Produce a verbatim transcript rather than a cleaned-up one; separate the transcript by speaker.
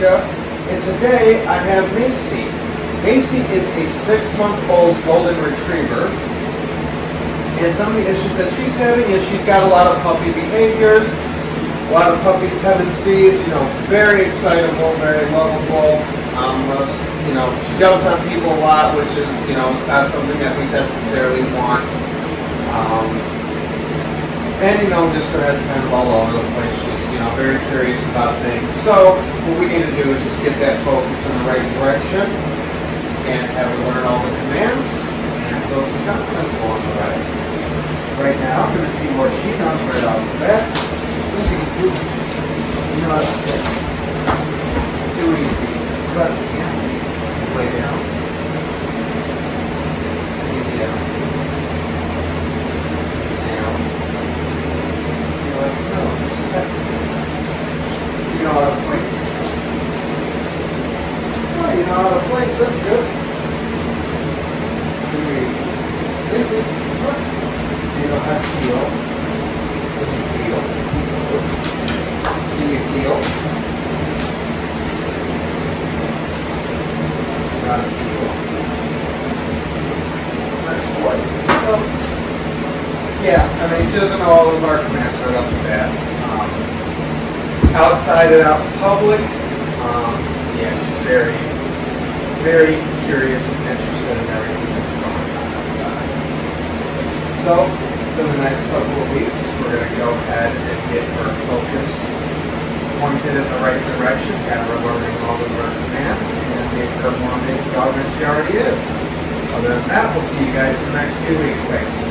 Speaker 1: Nebraska. And today I have Macy. Macy is a six-month-old golden retriever. And some of the issues that she's having is she's got a lot of puppy behaviors, a lot of puppy tendencies, you know, very excitable, very lovable, um, loves, you know, she jumps on people a lot, which is, you know, not something that we necessarily want. Um, and, you know, just her head's kind of all over the place. She's, you know, very curious about things. So what we need to do is just get that focus in the right direction and have her learn all the commands and build some confidence along the way. Right now, I'm going to see where she comes right off the bat. Lucy, you know how to sit. Too easy. But, yeah. Lay down. Lay down. Down. You're like, no, just pet. You know how to place. Oh, you know how to place. That's good. Too easy. Lucy, look. You know how to feel. When you feel. Do you feel? How to feel. That's what. So, yeah, I mean, she doesn't know all of our commands right off the bat. Um, outside and out in public, um, yeah, she's very, very curious and interested in everything that's going on outside. So, for the next couple of weeks, we're going to go ahead and get her focus pointed in the right direction, have her learning all of her commands, and make her more amazing dog than she already is. Other than that, we'll see you guys in the next few weeks. Thanks.